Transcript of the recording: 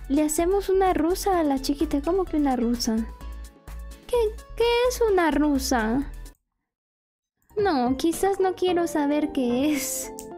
Le hacemos una rusa a la chiquita. ¿Cómo que una rusa? ¿Qué es una rusa? No, quizás no quiero saber qué es.